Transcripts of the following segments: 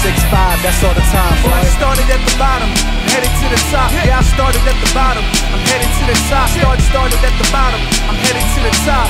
365, that's all the time, boy. I started at the bottom, headed to the top. Yeah, I started at the bottom, I'm headed to the top. Started at the bottom, I'm headed to the top.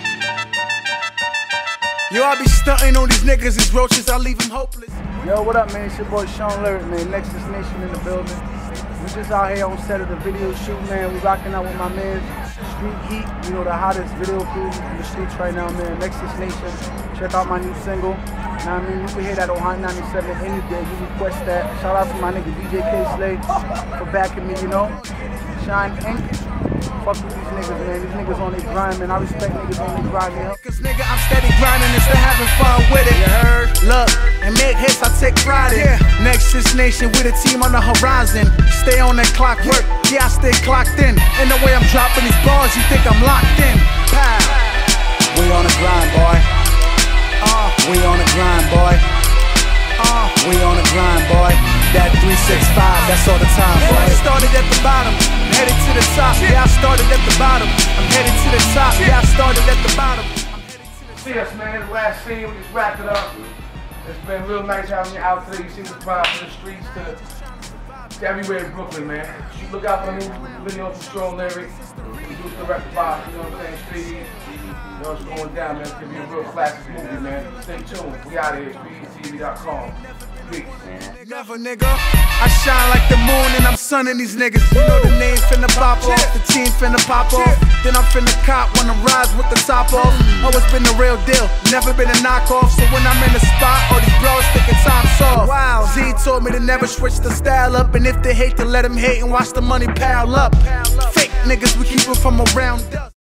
Yo, I be stunting on these niggas, these roaches, I leave them hopeless. Yo, what up, man? It's your boy Sean Lyric, man. Nexus Nation in the building. We just out here on set of the video shoot, man. We rocking out with my man, Street Heat. You know, the hottest video crew in the streets right now, man. Nexus Nation. Check out my new single. Now, I mean, you can hear that on Hot 97 any day. You request that. Shout out to my nigga DJ K-Slay for backing me, you know. Shine Inc. Fuck with these niggas, man. These niggas on their grind, man. I respect niggas on their grind, man. Cause nigga, I'm steady grinding and still having fun with it. You heard? Look, and make hits, I take pride in. Nexus Nation with a team on the horizon. Stay on that clockwork, yeah, I stay clocked in. And the way I'm dropping these bars, you think I'm locked in. Pow. We on the grind, boy. We on the grind, boy. We on the grind, boy. That 365, that's all the time, boy. I started at the bottom, headed to the top. Yeah, I started at the bottom, I'm headed to the top. Yeah, I started at the bottom. See us, man. The last scene, we just wrapped it up. It's been real nice having you out today. You see the grind from the streets to everywhere in Brooklyn, man. You look out for new videos from Sean Lyric. Produced the record box, you know what I'm saying? Speed. You know what's going down, man. It's gonna be a real classic movie, man. Stay tuned. We out of here. SpeedTV.com. Peace. Never, nigga. I shine like the moon and I'm sunning these niggas. You know the name finna pop off, the team finna pop off. Then I'm finna cop, wanna rise with the top off. Always been the real deal, never been a knockoff. So when I'm in the spot, all these bros thinking time soft. Wow, Z told me to never switch the style up. And if they hate, to let them hate and watch the money pile up. Fake niggas, we keep them from around us.